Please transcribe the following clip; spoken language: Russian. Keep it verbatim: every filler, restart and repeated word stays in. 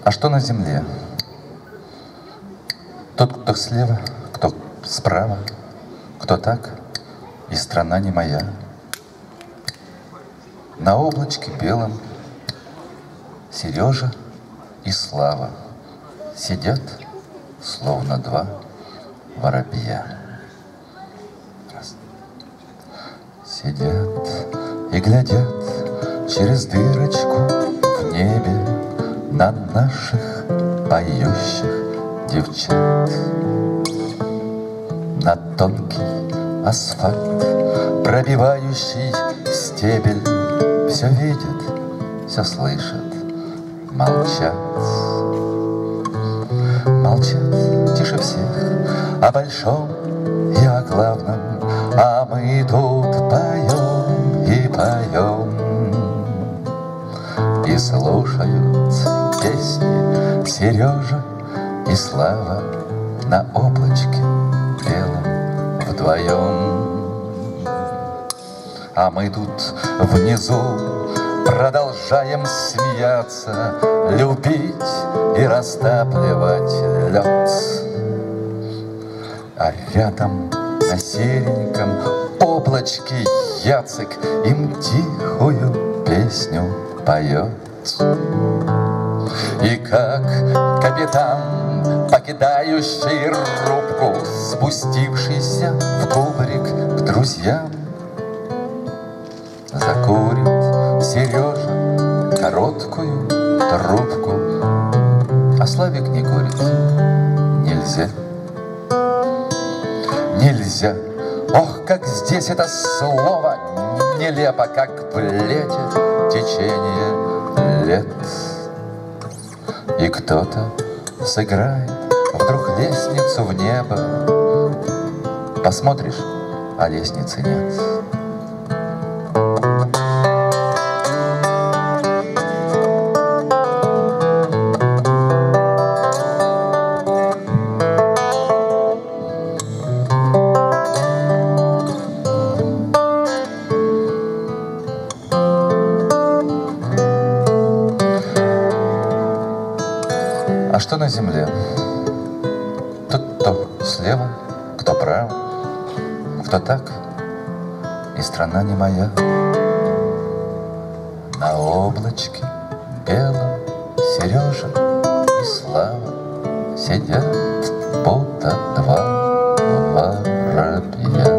А что на земле? Тот, кто слева, кто справа, кто так, и страна не моя. На облачке белом Сережа и Слава сидят, словно два воробья. Сидят и глядят через дырочку в небе на наших поющих девчат. На тонкий асфальт, пробивающий стебель, все видят, все слышат, молчат. Молчат тише всех о большом и о главном, а мы тут поем и поем. И слушают песни Сережа и Слава на облачке белом вдвоем. А мы тут внизу продолжаем смеяться, любить и растапливать лед. А рядом на сереньком облачке Яцек им тихую песню поет. И как капитан, покидающий рубку, спустившийся в кубрик к друзьям, закурит Сережа короткую трубку, а Славик не курит. Нельзя, нельзя. Ох, как здесь это слово нелепо, как плетет течение лет. И кто-то сыграет вдруг лестницу в небо. Посмотришь, а лестницы нет. А что на земле? Тут кто слева, кто право, кто так, и страна не моя. На облачке белом Сережа и Слава сидят, будто два воробья.